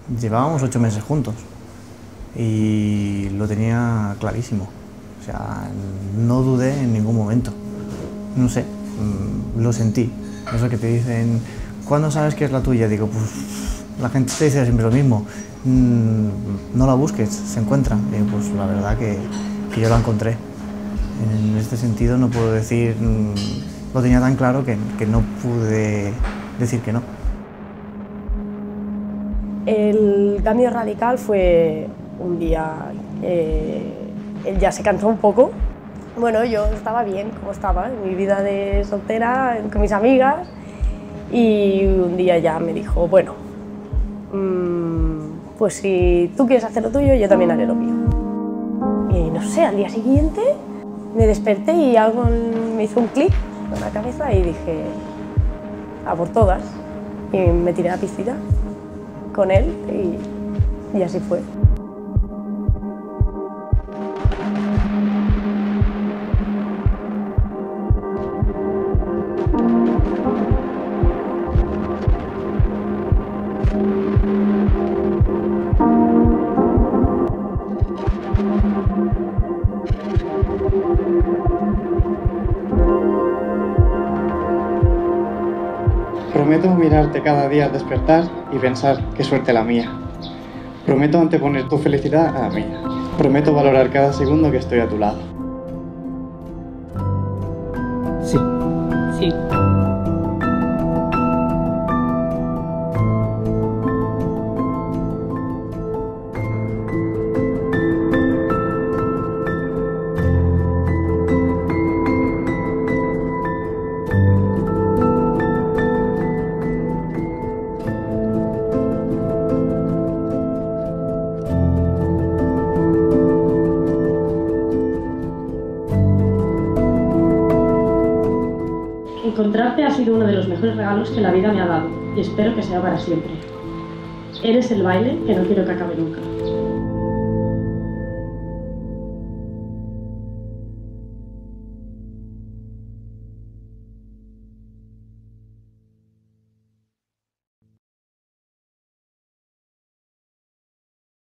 Llevábamos 8 meses juntos y lo tenía clarísimo. O sea, no dudé en ningún momento. No sé, lo sentí. Eso que te dicen, ¿cuándo sabes que es la tuya? Digo, pues la gente te dice siempre lo mismo. No la busques, se encuentra. Digo, pues la verdad que yo la encontré. En este sentido no puedo decir, lo tenía tan claro que no pude decir que no. El cambio radical fue un día, él ya se cansó un poco. Bueno, yo estaba bien como estaba, en mi vida de soltera, con mis amigas, y un día ya me dijo, bueno, pues si tú quieres hacer lo tuyo, yo también haré lo mío. Y no sé, al día siguiente me desperté y algo me hizo un clic en la cabeza y dije, a por todas, y me tiré a la piscina con él y así fue. Prometo mirarte cada día al despertar y pensar qué suerte la mía. Prometo anteponer tu felicidad a la mía. Prometo valorar cada segundo que estoy a tu lado. Sí. Sí. Encontrarte ha sido uno de los mejores regalos que la vida me ha dado y espero que sea para siempre. Eres el baile que no quiero que acabe nunca.